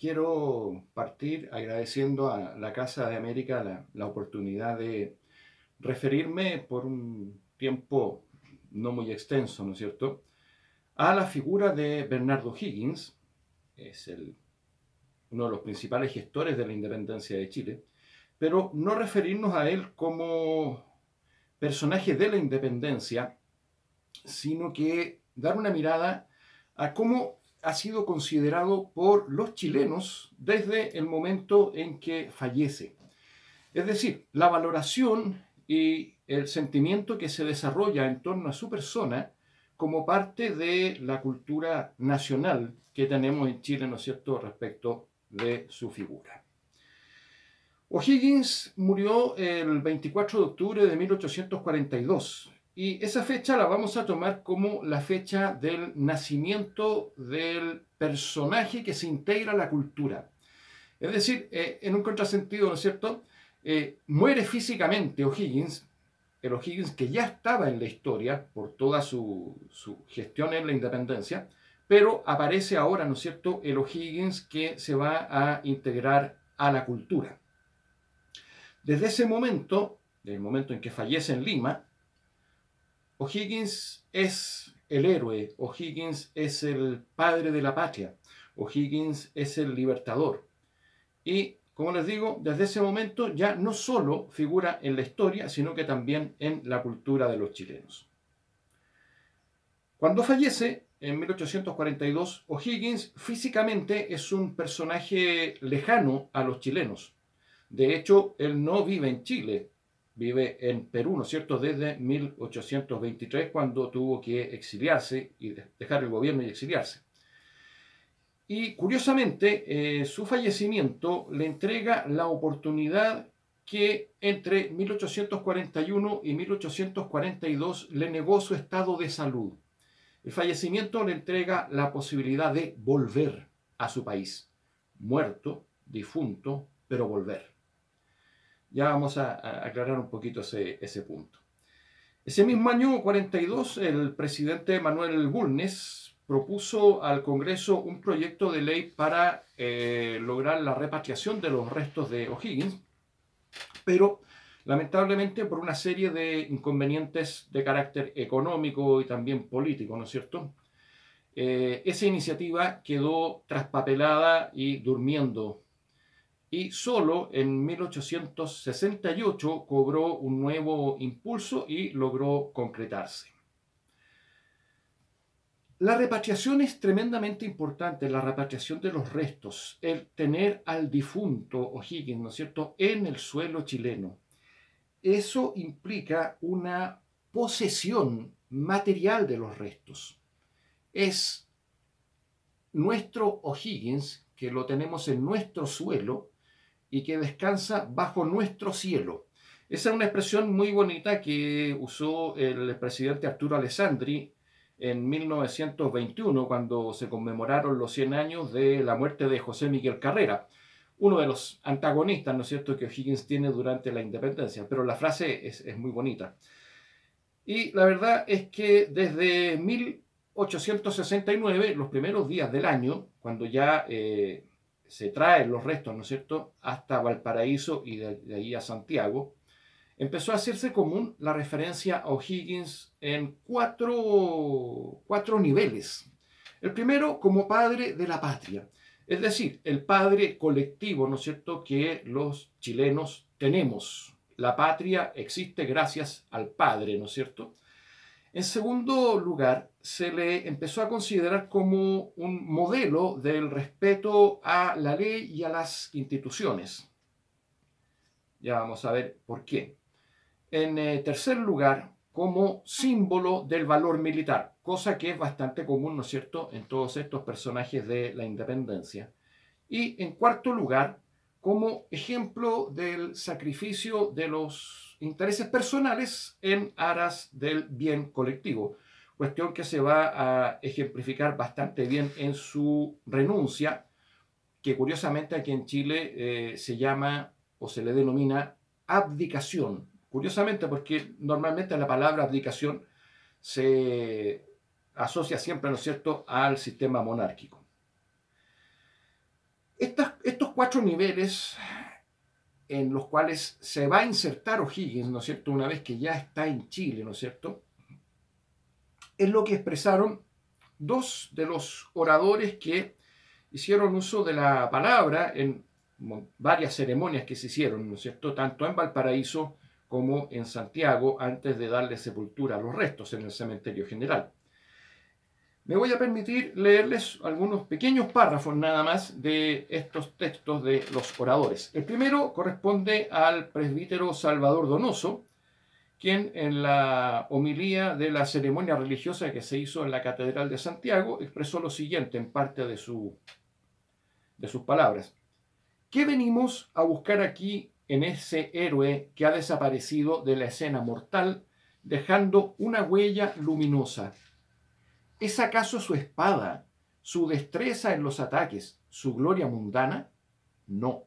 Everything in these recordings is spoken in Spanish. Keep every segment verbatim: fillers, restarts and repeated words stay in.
quiero partir agradeciendo a la Casa de América la, la oportunidad de referirme por un tiempo no muy extenso, ¿no es cierto?, a la figura de Bernardo Higgins. Es el, uno de los principales gestores de la independencia de Chile, pero no referirnos a él como personaje de la independencia, sino que dar una mirada a cómo ha sido considerado por los chilenos desde el momento en que fallece. Es decir, la valoración y el sentimiento que se desarrolla en torno a su persona como parte de la cultura nacional que tenemos en Chile, ¿no es cierto?, respecto de su figura. O'Higgins murió el veinticuatro de octubre de mil ochocientos cuarenta y dos y esa fecha la vamos a tomar como la fecha del nacimiento del personaje que se integra a la cultura. Es decir, eh, en un contrasentido, ¿no es cierto?, eh, muere físicamente O'Higgins, el O'Higgins que ya estaba en la historia por toda su, su gestión en la independencia, pero aparece ahora, ¿no es cierto?, el O'Higgins que se va a integrar a la cultura. Desde ese momento, del momento en que fallece en Lima, O'Higgins es el héroe, O'Higgins es el padre de la patria, O'Higgins es el libertador. Y, como les digo, desde ese momento ya no solo figura en la historia, sino que también en la cultura de los chilenos. Cuando fallece, en mil ochocientos cuarenta y dos, O'Higgins físicamente es un personaje lejano a los chilenos. De hecho, él no vive en Chile, vive en Perú, ¿no es cierto?, desde mil ochocientos veintitrés, cuando tuvo que exiliarse y dejar el gobierno y exiliarse. Y curiosamente, eh, su fallecimiento le entrega la oportunidad que entre mil ochocientos cuarenta y uno y mil ochocientos cuarenta y dos le negó su estado de salud. El fallecimiento le entrega la posibilidad de volver a su país, muerto, difunto, pero volver. Ya vamos a, a aclarar un poquito ese, ese punto. Ese mismo año cuarenta y dos, el presidente Manuel Bulnes propuso al Congreso un proyecto de ley para eh, lograr la repatriación de los restos de O'Higgins, pero lamentablemente por una serie de inconvenientes de carácter económico y también político, ¿no es cierto?, eh, esa iniciativa quedó traspapelada y durmiendo. Y solo en mil ochocientos sesenta y ocho cobró un nuevo impulso y logró concretarse. La repatriación es tremendamente importante, la repatriación de los restos, el tener al difunto O'Higgins, ¿no es cierto?, en el suelo chileno. Eso implica una posesión material de los restos. Es nuestro O'Higgins, que lo tenemos en nuestro suelo, y que descansa bajo nuestro cielo. Esa es una expresión muy bonita que usó el presidente Arturo Alessandri en mil novecientos veintiuno, cuando se conmemoraron los cien años de la muerte de José Miguel Carrera, uno de los antagonistas, ¿no es cierto?, que O'Higgins tiene durante la independencia, pero la frase es, es muy bonita. Y la verdad es que desde mil ochocientos sesenta y nueve, los primeros días del año, cuando ya eh, se traen los restos, ¿no es cierto?, hasta Valparaíso y de, de ahí a Santiago, empezó a hacerse común la referencia a O'Higgins en cuatro, cuatro niveles. El primero, como padre de la patria, es decir, el padre colectivo, ¿no es cierto?, que los chilenos tenemos. La patria existe gracias al padre, ¿no es cierto? En segundo lugar, se le empezó a considerar como un modelo del respeto a la ley y a las instituciones. Ya vamos a ver por qué. En eh, tercer lugar, como símbolo del valor militar, cosa que es bastante común, ¿no es cierto?, en todos estos personajes de la independencia. Y en cuarto lugar, como ejemplo del sacrificio de los intereses personales en aras del bien colectivo, cuestión que se va a ejemplificar bastante bien en su renuncia, que curiosamente aquí en Chile eh, se llama o se le denomina abdicación. Curiosamente, porque normalmente la palabra abdicación se asocia siempre, ¿no es cierto?, al sistema monárquico. Estas, estos cuatro niveles en los cuales se va a insertar O'Higgins, ¿no es cierto?, una vez que ya está en Chile, ¿no es cierto?, es lo que expresaron dos de los oradores que hicieron uso de la palabra en varias ceremonias que se hicieron, ¿no es cierto?, tanto en Valparaíso como en Santiago, antes de darle sepultura a los restos en el cementerio general. Me voy a permitir leerles algunos pequeños párrafos nada más de estos textos de los oradores. El primero corresponde al presbítero Salvador Donoso, quien en la homilía de la ceremonia religiosa que se hizo en la Catedral de Santiago expresó lo siguiente en parte de, su, de sus palabras. ¿Qué venimos a buscar aquí en ese héroe que ha desaparecido de la escena mortal, dejando una huella luminosa? ¿Es acaso su espada, su destreza en los ataques, su gloria mundana? No.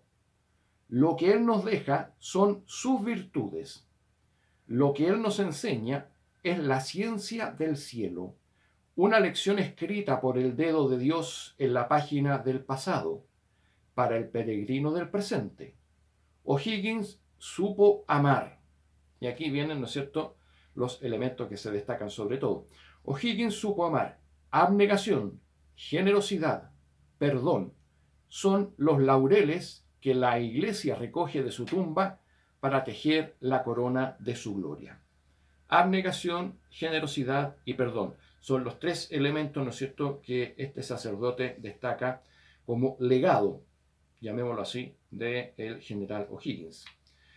Lo que él nos deja son sus virtudes. Lo que él nos enseña es la ciencia del cielo, una lección escrita por el dedo de Dios en la página del pasado, para el peregrino del presente. O'Higgins supo amar. Y aquí vienen, ¿no es cierto?, los elementos que se destacan sobre todo. O'Higgins supo amar. Abnegación, generosidad, perdón, son los laureles que la Iglesia recoge de su tumba para tejer la corona de su gloria. Abnegación, generosidad y perdón son los tres elementos, ¿no es cierto?, que este sacerdote destaca como legado, llamémoslo así, del general O'Higgins.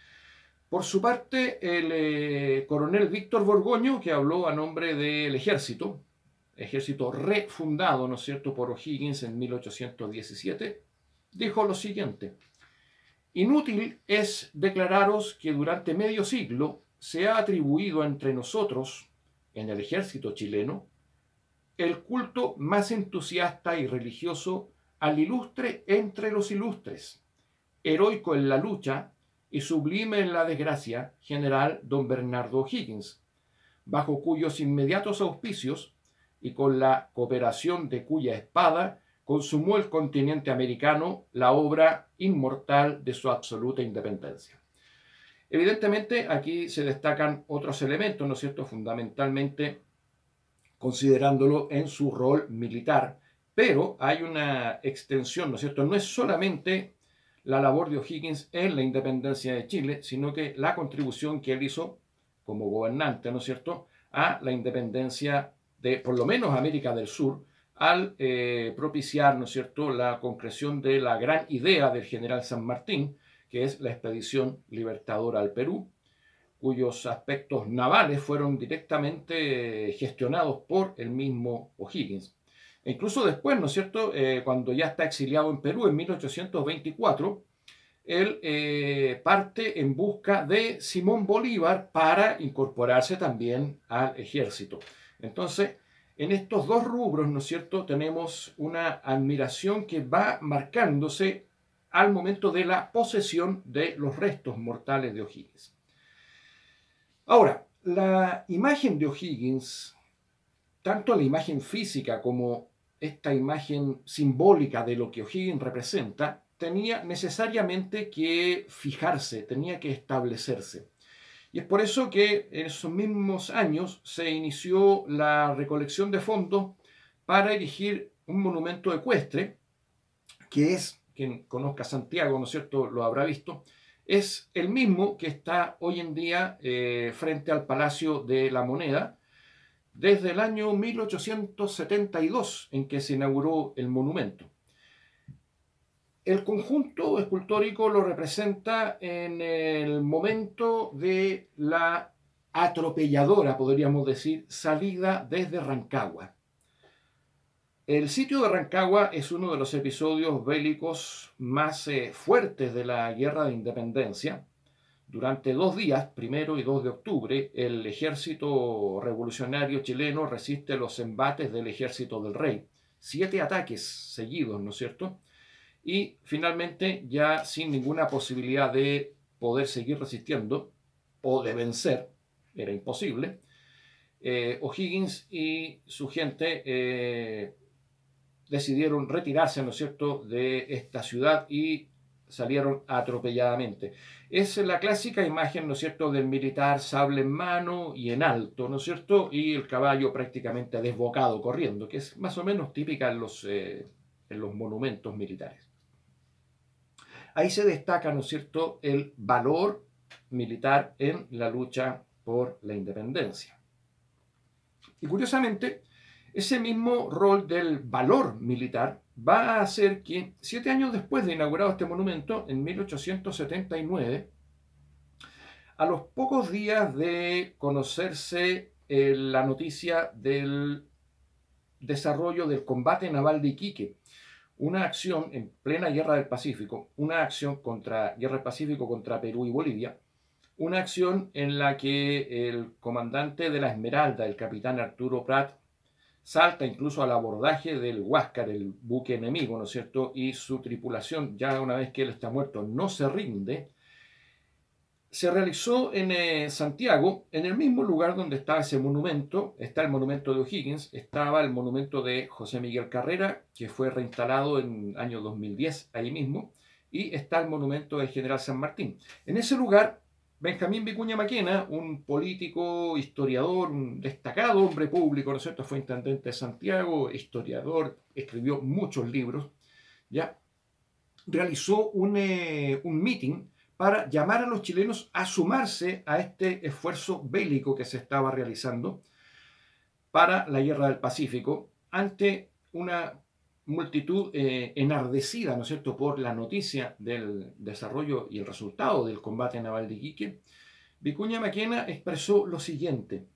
Por su parte, el eh, coronel Víctor Borgoño, que habló a nombre del ejército, ejército refundado, ¿no es cierto?, por O'Higgins en mil ochocientos diecisiete, dijo lo siguiente: inútil es declararos que durante medio siglo se ha atribuido entre nosotros, en el ejército chileno, el culto más entusiasta y religioso al ilustre entre los ilustres, heroico en la lucha y sublime en la desgracia, general don Bernardo O'Higgins, bajo cuyos inmediatos auspicios y con la cooperación de cuya espada consumó el continente americano la obra inmortal de su absoluta independencia. Evidentemente, aquí se destacan otros elementos, ¿no es cierto?, fundamentalmente considerándolo en su rol militar, pero hay una extensión, ¿no es cierto?, no es solamente la labor de O'Higgins en la independencia de Chile, sino que la contribución que él hizo como gobernante, ¿no es cierto?, a la independencia de, por lo menos, América del Sur, al eh, propiciar, ¿no es cierto?, la concreción de la gran idea del general San Martín, que es la expedición libertadora al Perú, cuyos aspectos navales fueron directamente gestionados por el mismo O'Higgins. E incluso después, ¿no es cierto?, eh, cuando ya está exiliado en Perú en mil ochocientos veinticuatro, él eh, parte en busca de Simón Bolívar para incorporarse también al ejército. Entonces, en estos dos rubros, ¿no es cierto?, tenemos una admiración que va marcándose al momento de la posesión de los restos mortales de O'Higgins. Ahora, la imagen de O'Higgins, tanto la imagen física como esta imagen simbólica de lo que O'Higgins representa, tenía necesariamente que fijarse, tenía que establecerse. Y es por eso que en esos mismos años se inició la recolección de fondos para erigir un monumento ecuestre, que es, quien conozca Santiago, ¿no es cierto?, lo habrá visto, es el mismo que está hoy en día eh, frente al Palacio de la Moneda, desde el año mil ochocientos setenta y dos, en que se inauguró el monumento. El conjunto escultórico lo representa en el momento de la atropelladora, podríamos decir, salida desde Rancagua. El sitio de Rancagua es uno de los episodios bélicos más eh, fuertes de la Guerra de Independencia. Durante dos días, primero y dos de octubre, el ejército revolucionario chileno resiste los embates del ejército del rey. Siete ataques seguidos, ¿no es cierto? Y finalmente, ya sin ninguna posibilidad de poder seguir resistiendo o de vencer, era imposible, eh, O'Higgins y su gente eh, decidieron retirarse, ¿no es cierto?, de esta ciudad y salieron atropelladamente. Es la clásica imagen, ¿no es cierto?, del militar sable en mano y en alto, ¿no es cierto?, y el caballo prácticamente desbocado corriendo, que es más o menos típica en los, eh, en los monumentos militares. Ahí se destaca, ¿no es cierto?, el valor militar en la lucha por la independencia. Y curiosamente, ese mismo rol del valor militar va a hacer que, siete años después de inaugurado este monumento, en mil ochocientos setenta y nueve, a los pocos días de conocerse eh, la noticia del desarrollo del combate naval de Iquique, una acción en plena guerra del Pacífico, una acción contra guerra del Pacífico contra Perú y Bolivia, una acción en la que el comandante de la Esmeralda, el capitán Arturo Prat, salta incluso al abordaje del Huáscar, el buque enemigo, ¿no es cierto? Y su tripulación, ya una vez que él está muerto, no se rinde. Se realizó en eh, Santiago, en el mismo lugar donde está ese monumento, está el monumento de O'Higgins, estaba el monumento de José Miguel Carrera, que fue reinstalado en el año dos mil diez, ahí mismo, y está el monumento del general San Martín. En ese lugar, Benjamín Vicuña Maquena, un político, historiador, un destacado hombre público, ¿no es cierto?, fue intendente de Santiago, historiador, escribió muchos libros, ¿ya? Realizó un, eh, un meeting para llamar a los chilenos a sumarse a este esfuerzo bélico que se estaba realizando para la Guerra del Pacífico ante una multitud eh, enardecida, ¿no es cierto?, por la noticia del desarrollo y el resultado del combate naval de Iquique. Vicuña Maquena expresó lo siguiente: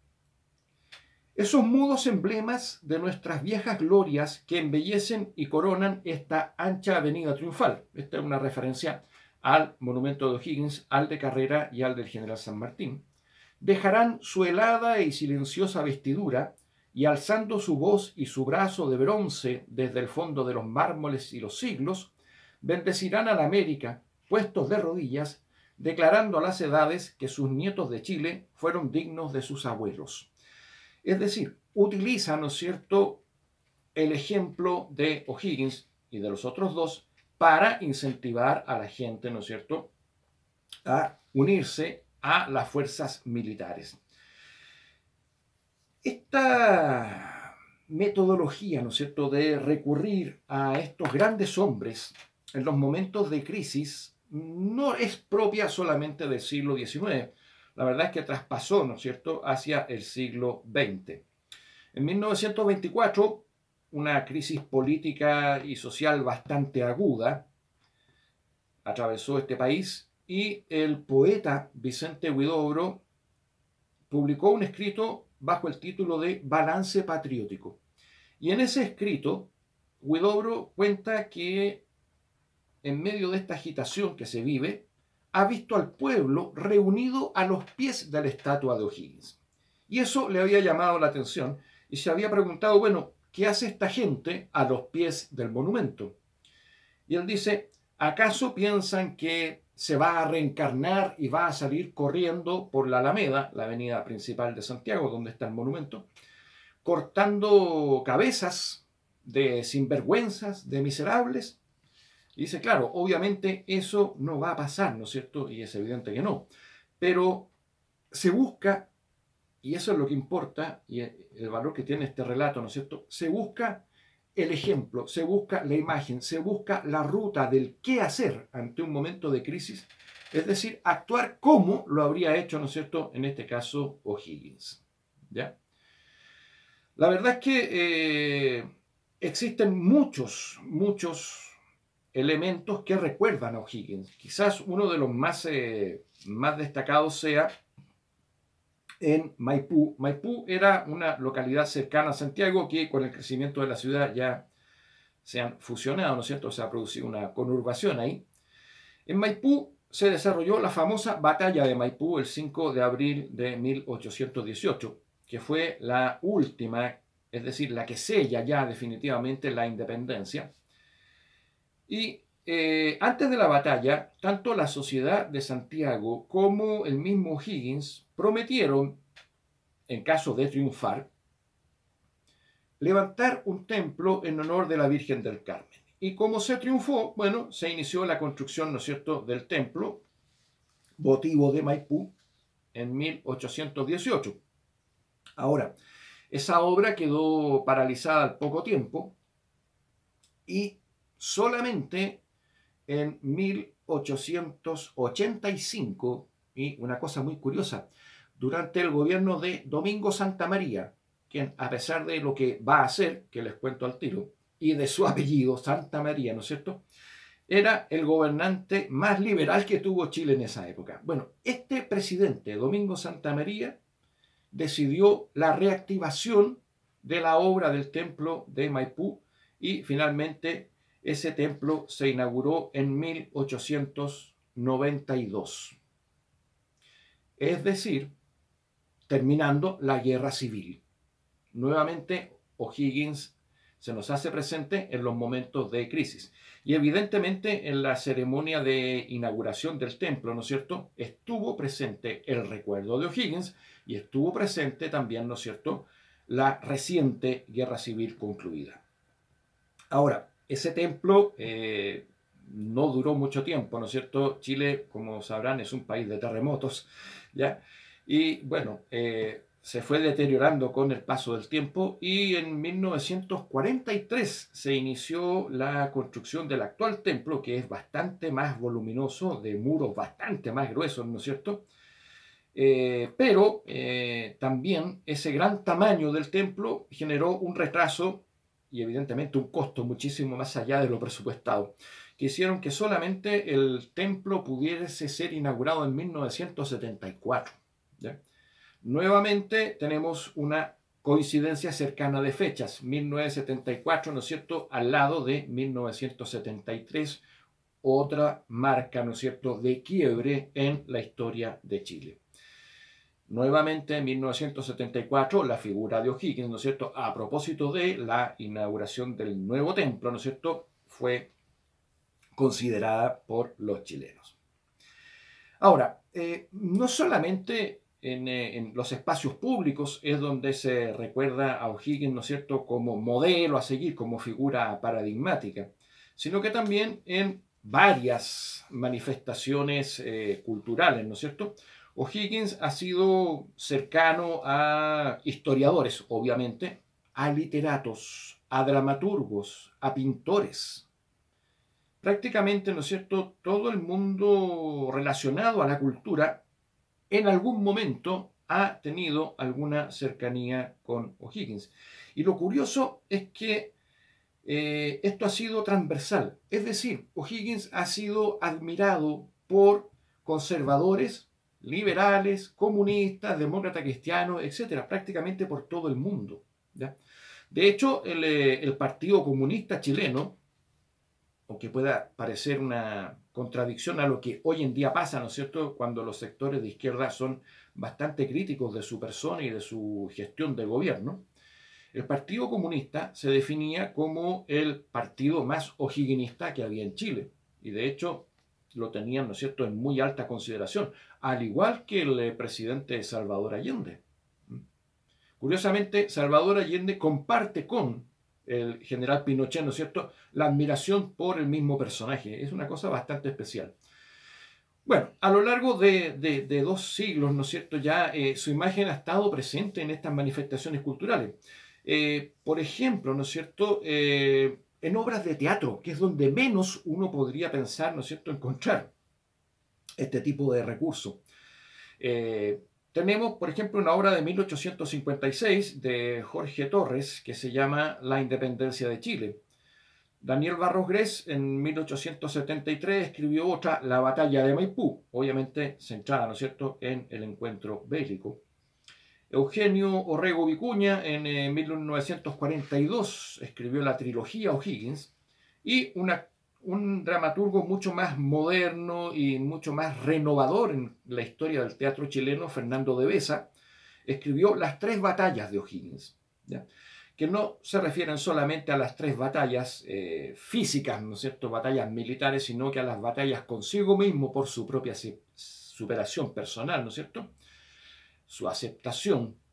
esos mudos emblemas de nuestras viejas glorias que embellecen y coronan esta ancha avenida triunfal. Esta es una referencia al monumento de O'Higgins, al de Carrera y al del general San Martín. Dejarán su helada y silenciosa vestidura y alzando su voz y su brazo de bronce desde el fondo de los mármoles y los siglos, bendecirán a la América, puestos de rodillas, declarando a las edades que sus nietos de Chile fueron dignos de sus abuelos. Es decir, utiliza, ¿no es cierto?, el ejemplo de O'Higgins y de los otros dos para incentivar a la gente, ¿no es cierto?, a unirse a las fuerzas militares. Esta metodología, ¿no es cierto?, de recurrir a estos grandes hombres en los momentos de crisis no es propia solamente del siglo diecinueve. La verdad es que traspasó, ¿no es cierto?, hacia el siglo veinte. En mil novecientos veinticuatro, una crisis política y social bastante aguda atravesó este país y el poeta Vicente Huidobro publicó un escrito bajo el título de Balance Patriótico. Y en ese escrito, Huidobro cuenta que en medio de esta agitación que se vive, ha visto al pueblo reunido a los pies de la estatua de O'Higgins. Y eso le había llamado la atención y se había preguntado, bueno, ¿qué hace esta gente a los pies del monumento? Y él dice, ¿acaso piensan que se va a reencarnar y va a salir corriendo por la Alameda, la avenida principal de Santiago, donde está el monumento, cortando cabezas de sinvergüenzas, de miserables? Y dice, claro, obviamente eso no va a pasar, ¿no es cierto? Y es evidente que no. Pero se busca, y eso es lo que importa, y el valor que tiene este relato, ¿no es cierto? Se busca el ejemplo, se busca la imagen, se busca la ruta del qué hacer ante un momento de crisis, es decir, actuar como lo habría hecho, ¿no es cierto?, en este caso O'Higgins, ¿ya? La verdad es que eh, existen muchos, muchos elementos que recuerdan a O'Higgins. Quizás uno de los más, eh, más destacados sea en Maipú. Maipú era una localidad cercana a Santiago que con el crecimiento de la ciudad ya se han fusionado, ¿no es cierto? Se ha producido una conurbación ahí. En Maipú se desarrolló la famosa Batalla de Maipú el cinco de abril de mil ochocientos dieciocho, que fue la última, es decir, la que sella ya definitivamente la independencia. Y eh, antes de la batalla, tanto la Sociedad de Santiago como el mismo O'Higgins prometieron, en caso de triunfar, levantar un templo en honor de la Virgen del Carmen. Y como se triunfó, bueno, se inició la construcción, ¿no es cierto?, del templo votivo de Maipú en mil ochocientos dieciocho. Ahora, esa obra quedó paralizada al poco tiempo y solamente en mil ochocientos ochenta y cinco, y una cosa muy curiosa, durante el gobierno de Domingo Santa María, quien a pesar de lo que va a hacer, que les cuento al tiro, y de su apellido, Santa María, ¿no es cierto?, era el gobernante más liberal que tuvo Chile en esa época. Bueno, este presidente, Domingo Santa María, decidió la reactivación de la obra del templo de Maipú y finalmente ese templo se inauguró en mil ochocientos noventa y dos. Es decir, terminando la guerra civil. Nuevamente, O'Higgins se nos hace presente en los momentos de crisis. Y evidentemente en la ceremonia de inauguración del templo, ¿no es cierto?, estuvo presente el recuerdo de O'Higgins y estuvo presente también, ¿no es cierto?, la reciente guerra civil concluida. Ahora, ese templo eh, no duró mucho tiempo, ¿no es cierto? Chile, como sabrán, es un país de terremotos, ¿ya? Y bueno, eh, se fue deteriorando con el paso del tiempo y en mil novecientos cuarenta y tres se inició la construcción del actual templo, que es bastante más voluminoso, de muros bastante más gruesos, ¿no es cierto? Eh, pero eh, también ese gran tamaño del templo generó un retraso y evidentemente un costo muchísimo más allá de lo presupuestado, que hicieron que solamente el templo pudiese ser inaugurado en mil novecientos setenta y cuatro. ¿Ya? Nuevamente tenemos una coincidencia cercana de fechas, mil novecientos setenta y cuatro, ¿no es cierto?, al lado de mil novecientos setenta y tres, otra marca, ¿no es cierto?, de quiebre en la historia de Chile. Nuevamente en mil novecientos setenta y cuatro la figura de O'Higgins, ¿no es cierto?, a propósito de la inauguración del nuevo templo, ¿no es cierto?, fue considerada por los chilenos. Ahora, eh, no solamente en, eh, en los espacios públicos es donde se recuerda a O'Higgins, ¿no es cierto?, como modelo a seguir, como figura paradigmática, sino que también en varias manifestaciones eh, culturales, ¿no es cierto? O'Higgins ha sido cercano a historiadores, obviamente, a literatos, a dramaturgos, a pintores. Prácticamente, ¿no es cierto?, todo el mundo relacionado a la cultura en algún momento ha tenido alguna cercanía con O'Higgins. Y lo curioso es que eh, esto ha sido transversal. Es decir, O'Higgins ha sido admirado por conservadores, liberales, comunistas, demócratas cristianos, etcétera, prácticamente por todo el mundo. ¿Ya? De hecho, el, eh, el Partido Comunista Chileno, aunque pueda parecer una contradicción a lo que hoy en día pasa, ¿no es cierto?, cuando los sectores de izquierda son bastante críticos de su persona y de su gestión de gobierno, el Partido Comunista se definía como el partido más o'higginista que había en Chile. Y de hecho lo tenían, ¿no es cierto?, en muy alta consideración, al igual que el presidente Salvador Allende. Curiosamente, Salvador Allende comparte con el general Pinochet, ¿no es cierto?, la admiración por el mismo personaje. Es una cosa bastante especial. Bueno, a lo largo de, de, de dos siglos, ¿no es cierto?, ya eh, su imagen ha estado presente en estas manifestaciones culturales. Eh, por ejemplo, ¿no es cierto?, eh, en obras de teatro, que es donde menos uno podría pensar, ¿no es cierto?, encontrar este tipo de recursos. Eh, tenemos, por ejemplo, una obra de mil ochocientos cincuenta y seis de Jorge Torres que se llama La Independencia de Chile. Daniel Barros Gres en mil ochocientos setenta y tres escribió otra, La Batalla de Maipú, obviamente centrada, ¿no es cierto?, en el encuentro bélico. Eugenio Orrego Vicuña en eh, mil novecientos cuarenta y dos escribió la trilogía O'Higgins, y una, un dramaturgo mucho más moderno y mucho más renovador en la historia del teatro chileno, Fernando de Besa, escribió Las Tres Batallas de O'Higgins, ¿ya?, que no se refieren solamente a las tres batallas eh, físicas, ¿no es cierto?, batallas militares, sino que a las batallas consigo mismo por su propia superación personal, ¿no es cierto?, su aceptación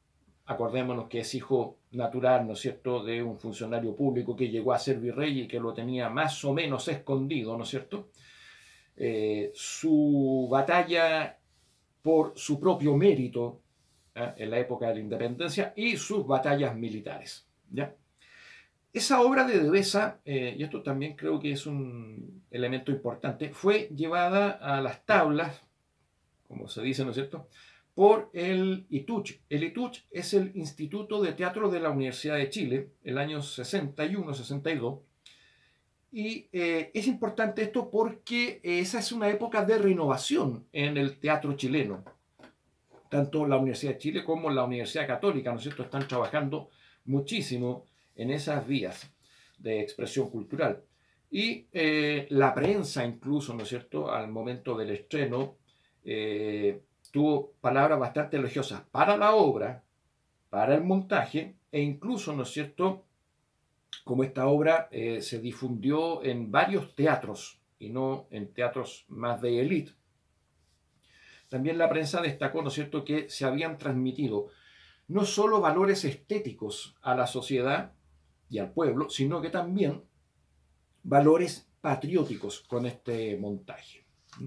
acordémonos que es hijo natural, ¿no es cierto?, de un funcionario público que llegó a ser virrey y que lo tenía más o menos escondido, ¿no es cierto? Eh, su batalla por su propio mérito, ¿eh?, en la época de la independencia, y sus batallas militares, ¿ya? Esa obra de Devesa, eh, y esto también creo que es un elemento importante, fue llevada a las tablas, como se dice, ¿no es cierto?, por el ITUCH. El ITUCH es el Instituto de Teatro de la Universidad de Chile, el año sesenta y uno sesenta y dos, y eh, es importante esto porque esa es una época de renovación en el teatro chileno. Tanto la Universidad de Chile como la Universidad Católica, ¿no es cierto?, están trabajando muchísimo en esas vías de expresión cultural. Y eh, la prensa incluso, ¿no es cierto?, al momento del estreno, eh, tuvo palabras bastante elogiosas para la obra, para el montaje, e incluso, ¿no es cierto?, como esta obra eh, se difundió en varios teatros y no en teatros más de élite. También la prensa destacó, ¿no es cierto?, que se habían transmitido no solo valores estéticos a la sociedad y al pueblo, sino que también valores patrióticos con este montaje.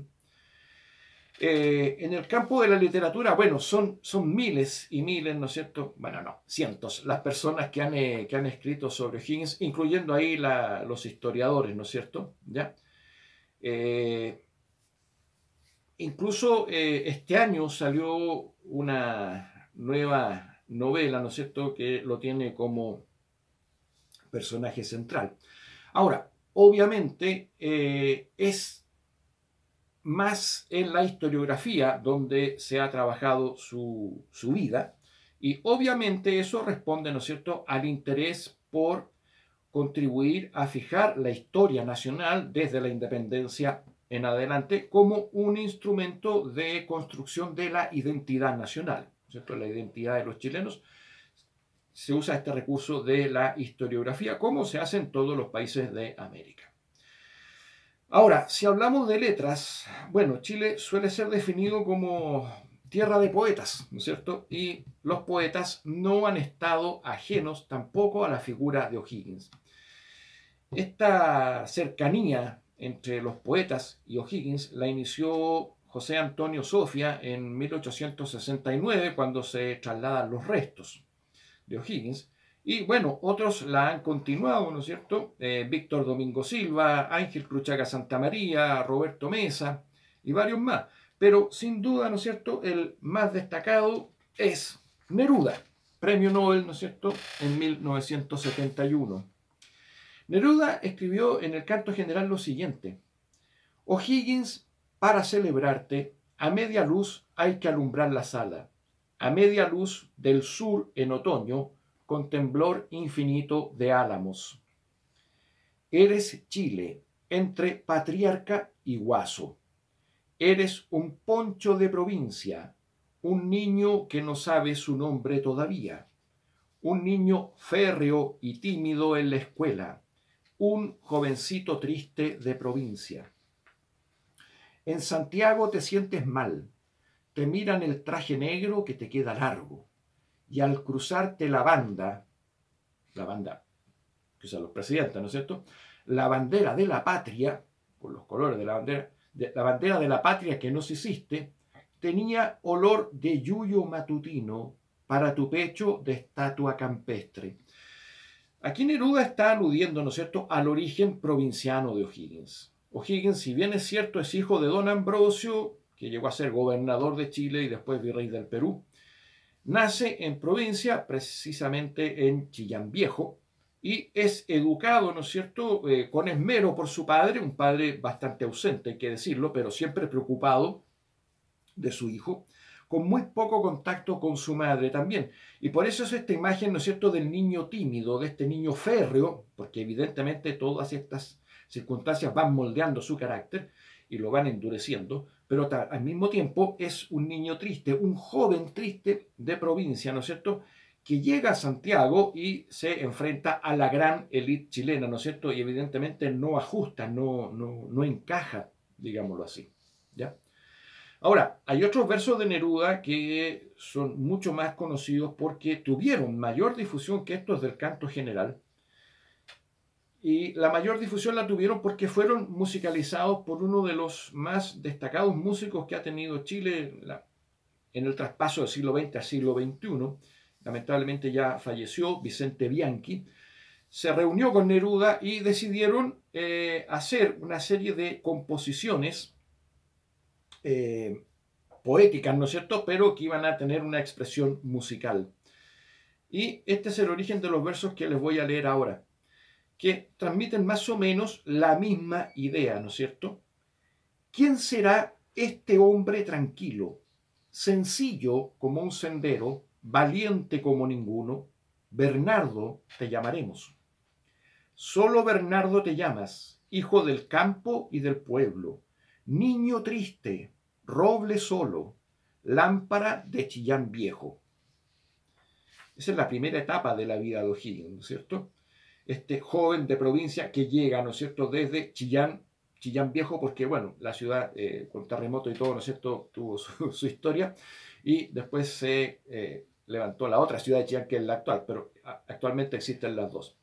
Eh, en el campo de la literatura, bueno, son, son miles y miles, ¿no es cierto? Bueno, no, cientos, las personas que han, eh, que han escrito sobre Higgins, incluyendo ahí la, los historiadores, ¿no es cierto? ¿Ya? Eh, incluso eh, este año salió una nueva novela, ¿no es cierto?, que lo tiene como personaje central. Ahora, obviamente, eh, es más en la historiografía donde se ha trabajado su, su vida, y obviamente eso responde, ¿no es cierto?, al interés por contribuir a fijar la historia nacional desde la independencia en adelante como un instrumento de construcción de la identidad nacional, ¿no es cierto?, la identidad de los chilenos. Se usa este recurso de la historiografía, como se hace en todos los países de América. Ahora, si hablamos de letras, bueno, Chile suele ser definido como tierra de poetas, ¿no es cierto? Y los poetas no han estado ajenos tampoco a la figura de O'Higgins. Esta cercanía entre los poetas y O'Higgins la inició José Antonio Sofia en mil ochocientos sesenta y nueve, cuando se trasladan los restos de O'Higgins. Y bueno, otros la han continuado, ¿no es cierto? Eh, Víctor Domingo Silva, Ángel Cruchaga Santamaría, Roberto Mesa y varios más. Pero sin duda, ¿no es cierto?, el más destacado es Neruda, premio Nobel, ¿no es cierto?, en mil novecientos setenta y uno. Neruda escribió en el Canto General lo siguiente: O'Higgins, para celebrarte, a media luz hay que alumbrar la sala. A media luz del sur en otoño, con temblor infinito de álamos. Eres Chile, entre patriarca y guaso. Eres un poncho de provincia, un niño que no sabe su nombre todavía, un niño férreo y tímido en la escuela, un jovencito triste de provincia. En Santiago te sientes mal, te miran el traje negro que te queda largo, y al cruzarte la banda, la banda que usan los presidentes, ¿no es cierto?, la bandera de la patria, con los colores de la bandera, de, la bandera de la patria que nos hiciste, tenía olor de yuyo matutino para tu pecho de estatua campestre. Aquí Neruda está aludiendo, ¿no es cierto?, al origen provinciano de O'Higgins. O'Higgins, si bien es cierto, es hijo de don Ambrosio, que llegó a ser gobernador de Chile y después virrey del Perú, nace en provincia, precisamente en Chillán Viejo, y es educado, ¿no es cierto?, eh, con esmero por su padre, un padre bastante ausente, hay que decirlo, pero siempre preocupado de su hijo, con muy poco contacto con su madre también. Y por eso es esta imagen, ¿no es cierto?, del niño tímido, de este niño férreo, porque evidentemente todas estas circunstancias van moldeando su carácter y lo van endureciendo, pero al mismo tiempo es un niño triste, un joven triste de provincia, ¿no es cierto?, que llega a Santiago y se enfrenta a la gran élite chilena, ¿no es cierto?, y evidentemente no ajusta, no, no, no encaja, digámoslo así, ¿ya? Ahora, hay otros versos de Neruda que son mucho más conocidos porque tuvieron mayor difusión que estos del canto general. Y la mayor difusión la tuvieron porque fueron musicalizados por uno de los más destacados músicos que ha tenido Chile la, en el traspaso del siglo veinte al siglo veintiuno. Lamentablemente ya falleció, Vicente Bianchi. Se reunió con Neruda y decidieron eh, hacer una serie de composiciones eh, poéticas, ¿no es cierto?, pero que iban a tener una expresión musical. Y este es el origen de los versos que les voy a leer ahora, que transmiten más o menos la misma idea, ¿no es cierto? ¿Quién será este hombre tranquilo, sencillo como un sendero, valiente como ninguno? Bernardo te llamaremos. Solo Bernardo te llamas, hijo del campo y del pueblo, niño triste, roble solo, lámpara de Chillán viejo. Esa es la primera etapa de la vida de O'Higgins, ¿no es cierto? Este joven de provincia que llega, ¿no es cierto?, desde Chillán, Chillán viejo, porque, bueno, la ciudad eh, con terremoto y todo, ¿no es cierto?, tuvo su, su historia, y después se eh, levantó la otra ciudad de Chillán, que es la actual, pero actualmente existen las dos.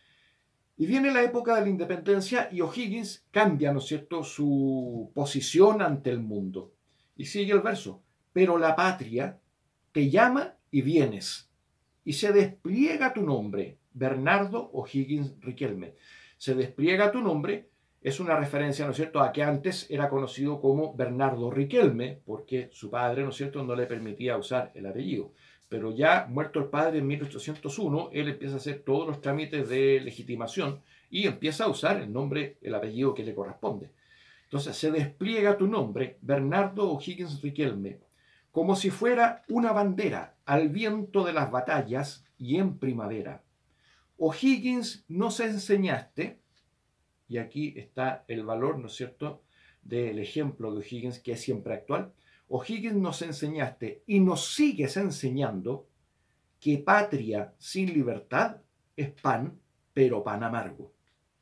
Y viene la época de la independencia y O'Higgins cambia, ¿no es cierto?, su posición ante el mundo. Y sigue el verso, pero la patria te llama y vienes, y se despliega tu nombre, Bernardo O'Higgins Riquelme. Se despliega tu nombre, es una referencia, ¿no es cierto?, a que antes era conocido como Bernardo Riquelme, porque su padre, ¿no es cierto?, no le permitía usar el apellido. Pero ya muerto el padre en mil ochocientos uno, él empieza a hacer todos los trámites de legitimación y empieza a usar el nombre, el apellido que le corresponde. Entonces se despliega tu nombre, Bernardo O'Higgins Riquelme, como si fuera una bandera al viento de las batallas y en primavera. O'Higgins nos enseñaste, y aquí está el valor, ¿no es cierto?, del ejemplo de O'Higgins, que es siempre actual. O'Higgins nos enseñaste y nos sigues enseñando que patria sin libertad es pan, pero pan amargo.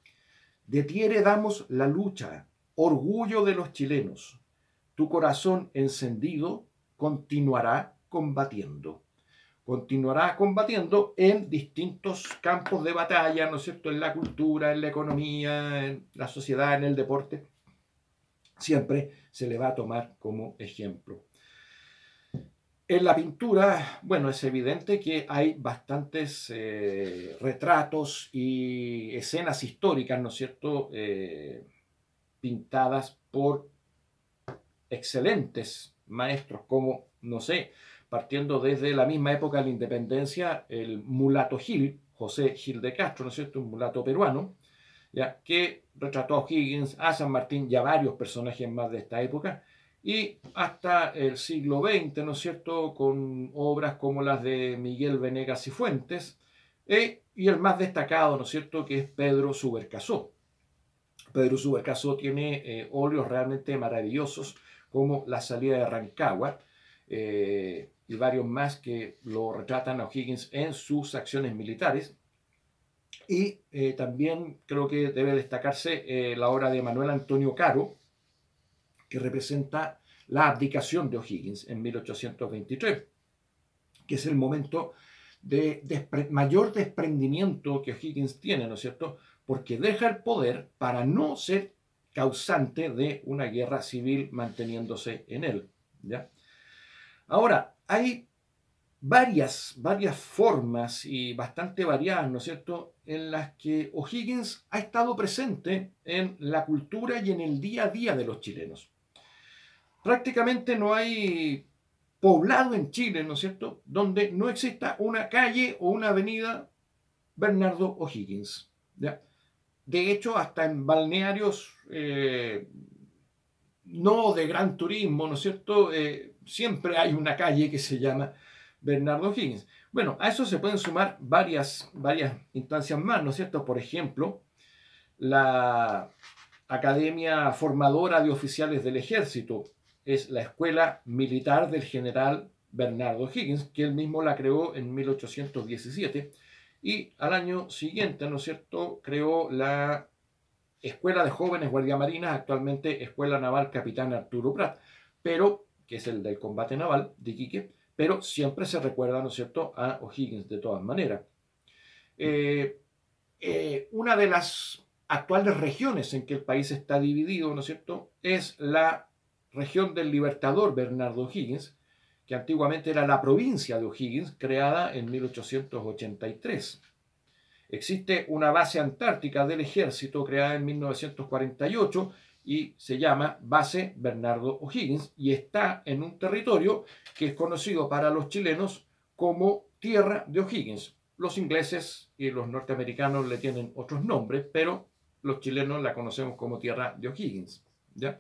De ti heredamos la lucha, orgullo de los chilenos. Tu corazón encendido continuará combatiendo. Continuará combatiendo en distintos campos de batalla, ¿no es cierto?, en la cultura, en la economía, en la sociedad, en el deporte. Siempre se le va a tomar como ejemplo. En la pintura, bueno, es evidente que hay bastantes eh, retratos y escenas históricas, ¿no es cierto?, eh, pintadas por excelentes maestros, como, no sé, partiendo desde la misma época de la independencia, el mulato Gil, José Gil de Castro, ¿no es cierto?, un mulato peruano, ya, que retrató a O'Higgins, a San Martín y a varios personajes más de esta época, y hasta el siglo veinte, ¿no es cierto?, con obras como las de Miguel Venegas y Fuentes, eh, y el más destacado, ¿no es cierto?, que es Pedro Subercaseaux. Pedro Subercaseaux tiene eh, óleos realmente maravillosos, como La salida de Rancagua, eh, y varios más que lo retratan a O'Higgins en sus acciones militares. Y eh, también creo que debe destacarse eh, la obra de Manuel Antonio Caro, que representa la abdicación de O'Higgins en mil ochocientos veintitrés, que es el momento de despre mayor desprendimiento que O'Higgins tiene, ¿no es cierto?, porque deja el poder para no ser causante de una guerra civil manteniéndose en él, ¿ya? Ahora, hay varias, varias formas y bastante variadas, ¿no es cierto?, en las que O'Higgins ha estado presente en la cultura y en el día a día de los chilenos. Prácticamente no hay poblado en Chile, ¿no es cierto?, donde no exista una calle o una avenida Bernardo O'Higgins, ¿ya? De hecho, hasta en balnearios eh, no de gran turismo, ¿no es cierto?, eh, siempre hay una calle que se llama Bernardo O'Higgins. Bueno, a eso se pueden sumar varias, varias instancias más, ¿no es cierto? Por ejemplo, la Academia Formadora de Oficiales del Ejército es la Escuela Militar del General Bernardo O'Higgins, que él mismo la creó en mil ochocientos diecisiete, y al año siguiente, ¿no es cierto?, creó la Escuela de Jóvenes Guardiamarinas, actualmente Escuela Naval Capitán Arturo Prat, pero que es el del combate naval de Iquique, pero siempre se recuerda, ¿no es cierto?, a O'Higgins de todas maneras. Eh, eh, una de las actuales regiones en que el país está dividido, ¿no es cierto?, es la región del Libertador Bernardo O'Higgins, que antiguamente era la provincia de O'Higgins, creada en mil ochocientos ochenta y tres. Existe una base antártica del ejército creada en mil novecientos cuarenta y ocho y se llama Base Bernardo O'Higgins y está en un territorio que es conocido para los chilenos como Tierra de O'Higgins. Los ingleses y los norteamericanos le tienen otros nombres, pero los chilenos la conocemos como Tierra de O'Higgins, ¿ya?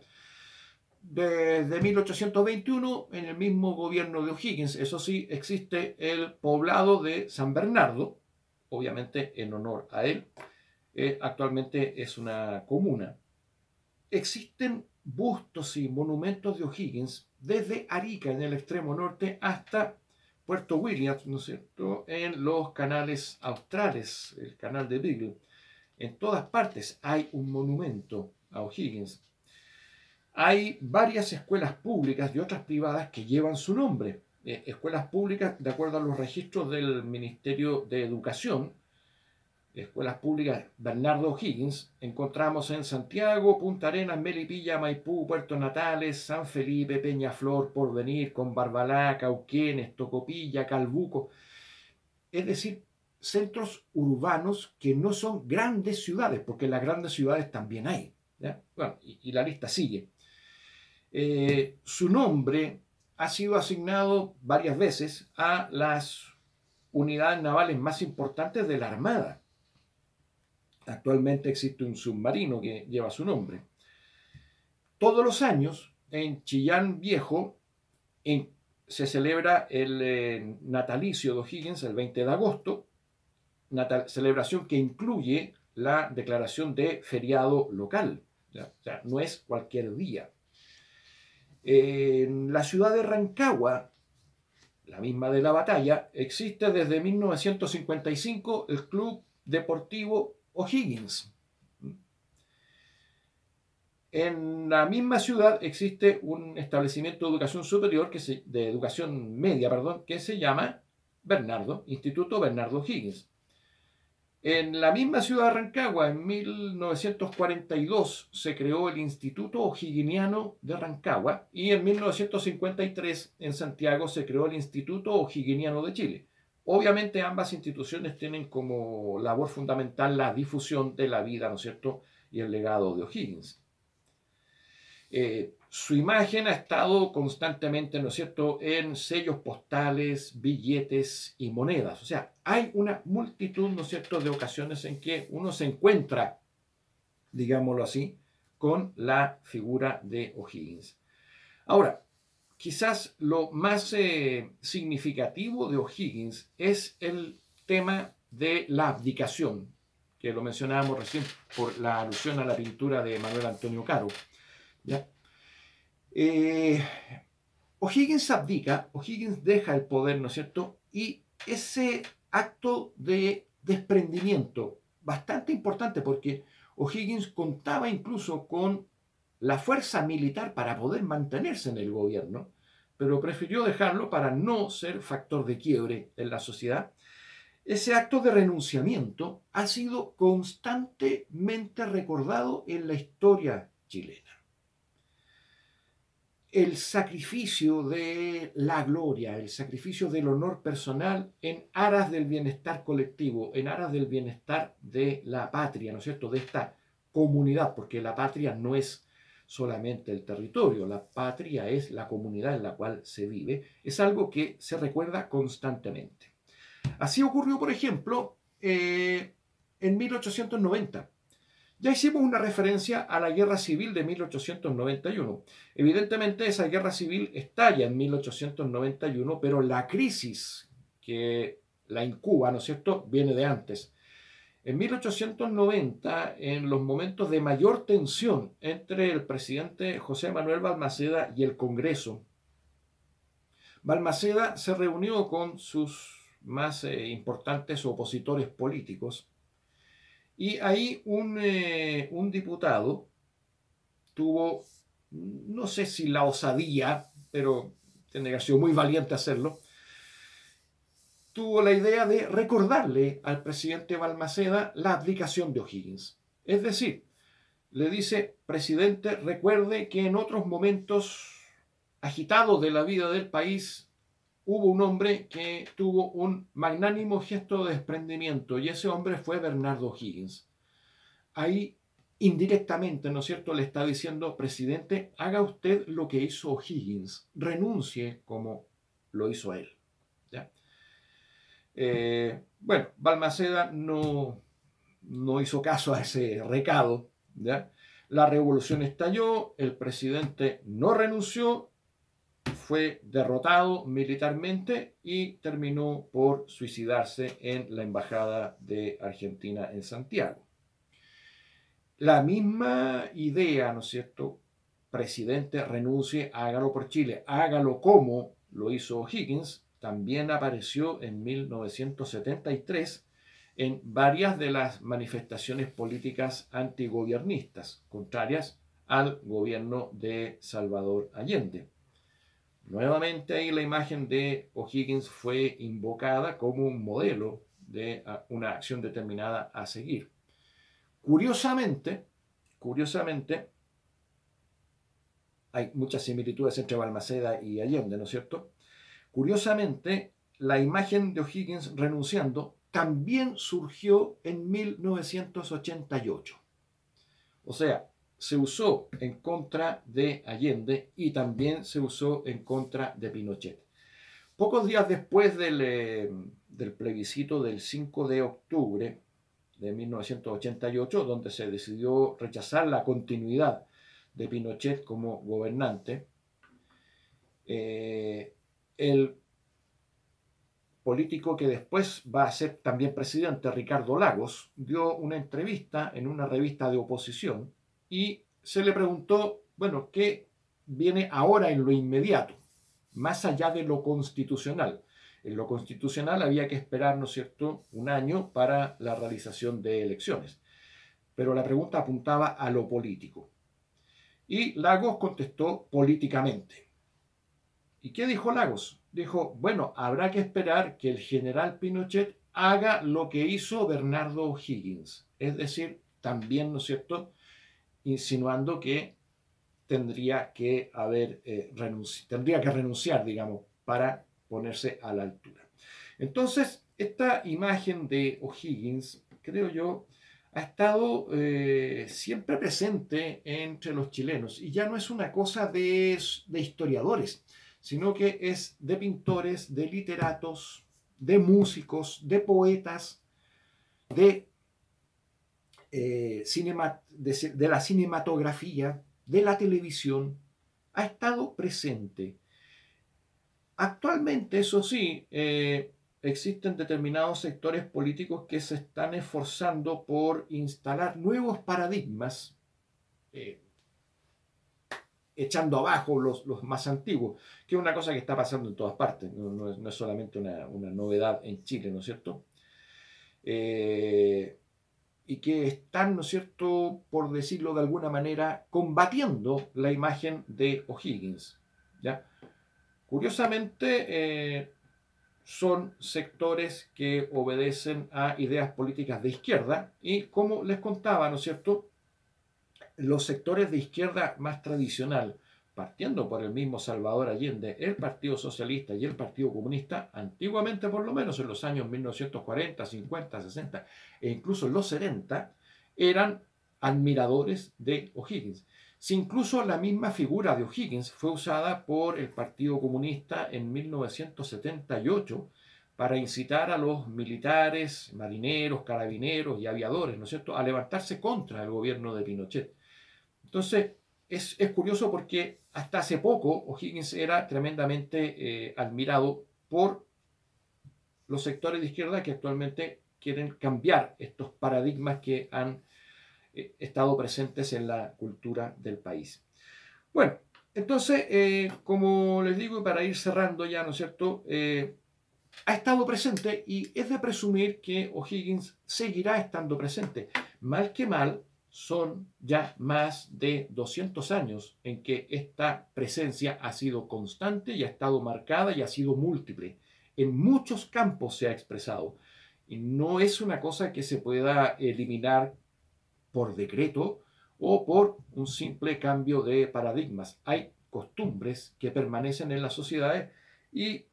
Desde mil ochocientos veintiuno, en el mismo gobierno de O'Higgins, eso sí, existe el poblado de San Bernardo, obviamente en honor a él. Eh, actualmente es una comuna. Existen bustos y monumentos de O'Higgins desde Arica, en el extremo norte, hasta Puerto Williams, ¿no es cierto?, en los canales australes, el canal de Beagle. En todas partes hay un monumento a O'Higgins. Hay varias escuelas públicas y otras privadas que llevan su nombre. Eh, escuelas públicas, de acuerdo a los registros del Ministerio de Educación, escuelas públicas Bernardo O'Higgins, encontramos en Santiago, Punta Arenas, Melipilla, Maipú, Puerto Natales, San Felipe, Peñaflor, Porvenir, Combarbalá, Cauquenes, Tocopilla, Calbuco. Es decir, centros urbanos que no son grandes ciudades, porque en las grandes ciudades también hay, ¿ya? Bueno, y, y la lista sigue. Eh, su nombre ha sido asignado varias veces a las unidades navales más importantes de la Armada. Actualmente existe un submarino que lleva su nombre. Todos los años, en Chillán Viejo, en, se celebra el eh, natalicio de O'Higgins el veinte de agosto, natal, celebración que incluye la declaración de feriado local. ¿Ya? O sea, no es cualquier día. En la ciudad de Rancagua, la misma de la batalla, existe desde mil novecientos cincuenta y cinco el Club Deportivo O'Higgins. En la misma ciudad existe un establecimiento de educación superior, que se, de educación media, perdón, que se llama Bernardo, Instituto Bernardo O'Higgins. En la misma ciudad de Rancagua, en mil novecientos cuarenta y dos, se creó el Instituto O'Higginiano de Rancagua y en mil novecientos cincuenta y tres, en Santiago, se creó el Instituto O'Higginiano de Chile. Obviamente ambas instituciones tienen como labor fundamental la difusión de la vida, ¿no es cierto?, y el legado de O'Higgins. Eh, su imagen ha estado constantemente, ¿no es cierto?, en sellos postales, billetes y monedas. O sea, hay una multitud, ¿no es cierto?, de ocasiones en que uno se encuentra, digámoslo así, con la figura de O'Higgins. Ahora, quizás lo más eh, significativo de O'Higgins es el tema de la abdicación, que lo mencionábamos recién por la alusión a la pintura de Manuel Antonio Caro. ¿Ya? Eh, O'Higgins abdica, O'Higgins deja el poder, ¿no es cierto? Y ese acto de desprendimiento, bastante importante porque O'Higgins contaba incluso con la fuerza militar para poder mantenerse en el gobierno, pero prefirió dejarlo para no ser factor de quiebre en la sociedad. Ese acto de renunciamiento ha sido constantemente recordado en la historia chilena. El sacrificio de la gloria, el sacrificio del honor personal en aras del bienestar colectivo, en aras del bienestar de la patria, ¿no es cierto?, de esta comunidad, porque la patria no es solamente el territorio, la patria es la comunidad en la cual se vive, es algo que se recuerda constantemente. Así ocurrió, por ejemplo, eh, en mil ochocientos noventa. Ya hicimos una referencia a la Guerra Civil de mil ochocientos noventa y uno. Evidentemente esa Guerra Civil estalla en mil ochocientos noventa y uno, pero la crisis que la incuba, ¿no es cierto?, viene de antes. En mil ochocientos noventa, en los momentos de mayor tensión entre el presidente José Manuel Balmaceda y el Congreso, Balmaceda se reunió con sus más eh, importantes opositores políticos. Y ahí un, eh, un diputado tuvo, no sé si la osadía, pero tiene que haber sido muy valiente hacerlo, tuvo la idea de recordarle al presidente Balmaceda la abdicación de O'Higgins. Es decir, le dice, presidente, recuerde que en otros momentos agitados de la vida del país hubo un hombre que tuvo un magnánimo gesto de desprendimiento y ese hombre fue Bernardo O'Higgins. Ahí indirectamente, ¿no es cierto?, le está diciendo, presidente, haga usted lo que hizo O'Higgins, renuncie como lo hizo él. ¿Ya? Eh, bueno, Balmaceda no, no hizo caso a ese recado. ¿Ya? La revolución estalló, el presidente no renunció, fue derrotado militarmente y terminó por suicidarse en la embajada de Argentina en Santiago. La misma idea, ¿no es cierto? Presidente, renuncie, hágalo por Chile, hágalo como lo hizo O'Higgins, también apareció en mil novecientos setenta y tres en varias de las manifestaciones políticas antigobiernistas, contrarias al gobierno de Salvador Allende. Nuevamente ahí la imagen de O'Higgins fue invocada como un modelo de una acción determinada a seguir. Curiosamente, curiosamente, hay muchas similitudes entre Balmaceda y Allende, ¿no es cierto? Curiosamente, la imagen de O'Higgins renunciando también surgió en mil novecientos ochenta y ocho. O sea, se usó en contra de Allende y también se usó en contra de Pinochet. Pocos días después del, eh, del plebiscito del cinco de octubre de mil novecientos ochenta y ocho, donde se decidió rechazar la continuidad de Pinochet como gobernante, eh, el político que después va a ser también presidente, Ricardo Lagos, dio una entrevista en una revista de oposición y se le preguntó, bueno, ¿qué viene ahora en lo inmediato, más allá de lo constitucional? En lo constitucional había que esperar, ¿no es cierto?, un año para la realización de elecciones. Pero la pregunta apuntaba a lo político. Y Lagos contestó políticamente. ¿Y qué dijo Lagos? Dijo, bueno, habrá que esperar que el general Pinochet haga lo que hizo Bernardo O'Higgins. Es decir, también, ¿no es cierto?, insinuando que tendría que haber eh, renunci- tendría que renunciar, digamos, para ponerse a la altura. Entonces, esta imagen de O'Higgins, creo yo, ha estado eh, siempre presente entre los chilenos y ya no es una cosa de, de historiadores, sino que es de pintores, de literatos, de músicos, de poetas, de, eh, cinema, de, de la cinematografía, de la televisión, ha estado presente. Actualmente, eso sí, eh, existen determinados sectores políticos que se están esforzando por instalar nuevos paradigmas, eh, echando abajo los, los más antiguos, que es una cosa que está pasando en todas partes, no, no, es, no es solamente una, una novedad en Chile, ¿no es cierto? Eh, y que están, ¿no es cierto?, por decirlo de alguna manera, combatiendo la imagen de O'Higgins, ¿ya? Curiosamente, eh, son sectores que obedecen a ideas políticas de izquierda y, como les contaba, ¿no es cierto?, los sectores de izquierda más tradicional, partiendo por el mismo Salvador Allende, el Partido Socialista y el Partido Comunista, antiguamente por lo menos en los años mil novecientos cuarenta, cincuenta, sesenta e incluso en los setenta, eran admiradores de O'Higgins. Si incluso la misma figura de O'Higgins fue usada por el Partido Comunista en mil novecientos setenta y ocho para incitar a los militares, marineros, carabineros y aviadores, ¿no es cierto?, a levantarse contra el gobierno de Pinochet. Entonces, es, es curioso porque hasta hace poco O'Higgins era tremendamente eh, admirado por los sectores de izquierda que actualmente quieren cambiar estos paradigmas que han eh, estado presentes en la cultura del país. Bueno, entonces, eh, como les digo, y para ir cerrando ya, ¿no es cierto?, eh, ha estado presente y es de presumir que O'Higgins seguirá estando presente. Mal que mal, son ya más de doscientos años en que esta presencia ha sido constante y ha estado marcada y ha sido múltiple. En muchos campos se ha expresado. Y no es una cosa que se pueda eliminar por decreto o por un simple cambio de paradigmas. Hay costumbres que permanecen en las sociedades y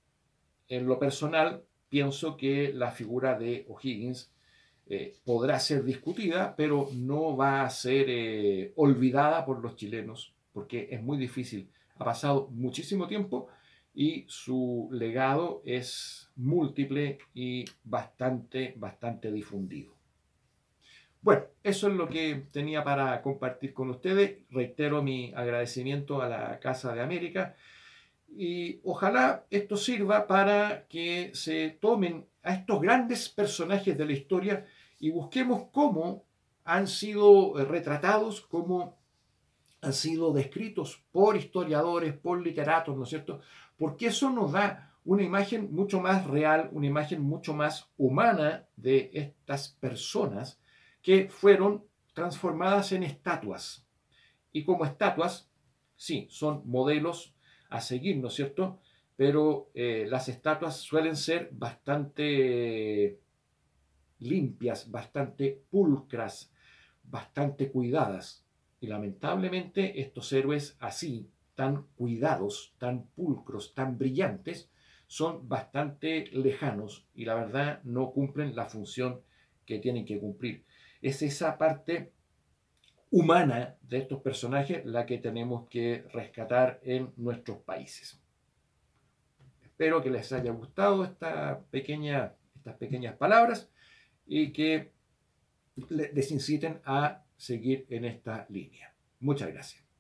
en lo personal pienso que la figura de O'Higgins eh, podrá ser discutida, pero no va a ser eh, olvidada por los chilenos, porque es muy difícil. Ha pasado muchísimo tiempo y su legado es múltiple y bastante, bastante difundido. Bueno, eso es lo que tenía para compartir con ustedes. Reitero mi agradecimiento a la Casa de América y ojalá esto sirva para que se tomen a estos grandes personajes de la historia y busquemos cómo han sido retratados, cómo han sido descritos por historiadores, por literatos, ¿no es cierto? Porque eso nos da una imagen mucho más real, una imagen mucho más humana de estas personas que fueron transformadas en estatuas. Y como estatuas, sí, son modelos a seguir, ¿no es cierto? Pero eh, las estatuas suelen ser bastante limpias, bastante pulcras, bastante cuidadas. Y lamentablemente estos héroes así, tan cuidados, tan pulcros, tan brillantes, son bastante lejanos y la verdad no cumplen la función que tienen que cumplir. Es esa parte humana de estos personajes la que tenemos que rescatar en nuestros países. Espero que les haya gustado esta pequeña, estas pequeñas palabras y que les inciten a seguir en esta línea. Muchas gracias.